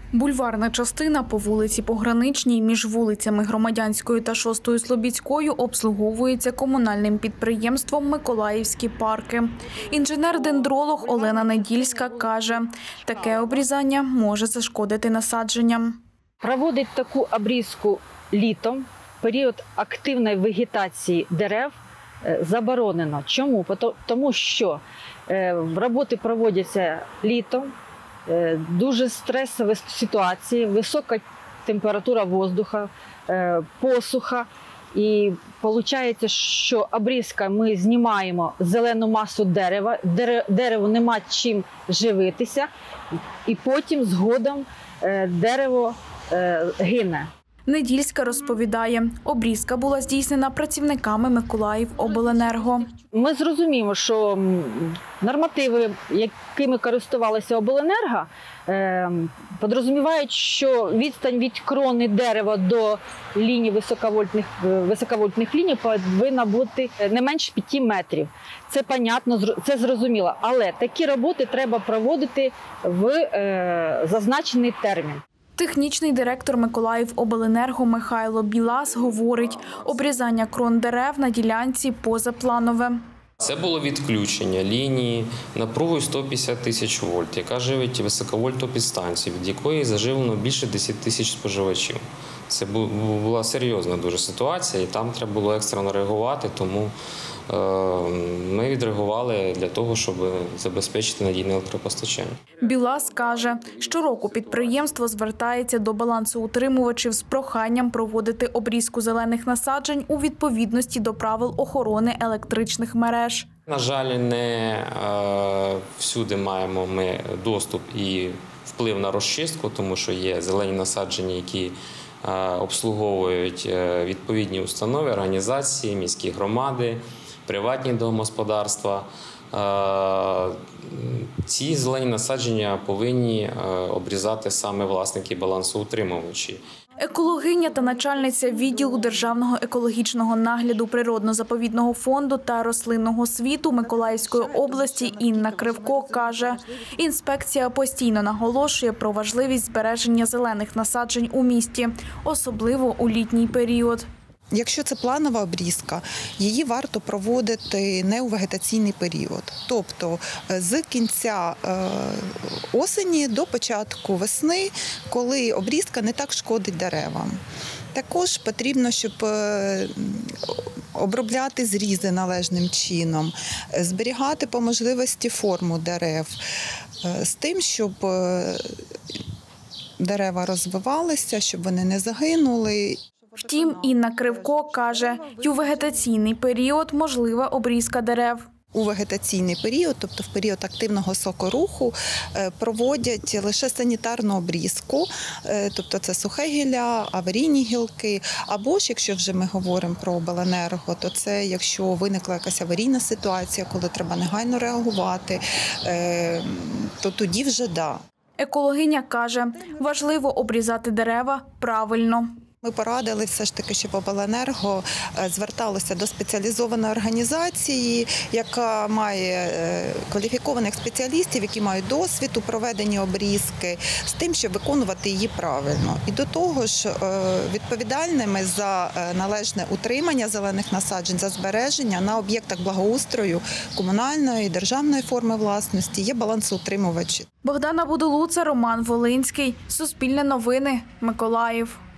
Бульварна частина по вулиці Пограничній між вулицями Громадянською та 6-ю Слобідською обслуговується комунальним підприємством «Миколаївські парки». Інженер-дендролог Олена Недільська каже, таке обрізання може зашкодити насадженням. Проводить таку обрізку літом, період активної вегетації дерев заборонено. Чому? Тому що роботи проводяться літом, дуже стресові ситуації, висока температура воздуха, посуха. І виходить, що обрізка ми знімаємо зелену масу дерева, дереву нема чим живитися, і потім згодом дерево гине. Недільська розповідає, обрізка була здійснена працівниками Миколаївобленерго. Ми зрозуміємо, що нормативи, якими користувалися обленерго, підрозумівають, що відстань від крони дерева до лінії високовольтних ліній повинна бути не менше 5 метрів. Це понятно, це зрозуміло, але такі роботи треба проводити в зазначений термін. Технічний директор Миколаївобленерго Михайло Білас говорить, обрізання крон дерев на ділянці позапланове. Це було відключення лінії напругою 150 тисяч вольт, яка живить високовольтну підстанцію, від якої заживлено більше 10 тисяч споживачів. Це була серйозна дуже ситуація, і там треба було екстрено реагувати, тому ми відреагували для того, щоб забезпечити надійне електропостачання. Білас каже, щороку підприємство звертається до балансоутримувачів з проханням проводити обрізку зелених насаджень у відповідності до правил охорони електричних мереж. На жаль, не всюди маємо ми доступ і вплив на розчистку, тому що є зелені насадження, які обслуговують відповідні установи, організації, міські громади, приватні домогосподарства. Ці зелені насадження повинні обрізати саме власники балансоутримувачі. Екологиня та начальниця відділу Державного екологічного нагляду Природно-заповідного фонду та рослинного світу Миколаївської області Інна Кривко каже, інспекція постійно наголошує про важливість збереження зелених насаджень у місті, особливо у літній період. Якщо це планова обрізка, її варто проводити не у вегетаційний період. Тобто з кінця осені до початку весни, коли обрізка не так шкодить деревам. Також потрібно, щоб обробляти зрізи належним чином, зберігати по можливості форму дерев, з тим, щоб дерева розвивалися, щоб вони не загинули. Втім, Інна Кривко каже, й у вегетаційний період можлива обрізка дерев. У вегетаційний період, тобто в період активного сокоруху, проводять лише санітарну обрізку, тобто це сухе гілля, аварійні гілки, або ж, якщо вже ми говоримо про обленерго, то це якщо виникла якась аварійна ситуація, коли треба негайно реагувати, то тоді вже да. Екологиня каже, важливо обрізати дерева правильно. Ми порадили все ж таки, щоб обленерго зверталося до спеціалізованої організації, яка має кваліфікованих спеціалістів, які мають досвід у проведенні обрізки, з тим, щоб виконувати її правильно. І до того ж, відповідальними за належне утримання зелених насаджень, за збереження на об'єктах благоустрою комунальної, державної форми власності є балансоутримувачі. Богдана Будулуца, Роман Волинський. Суспільне новини. Миколаїв.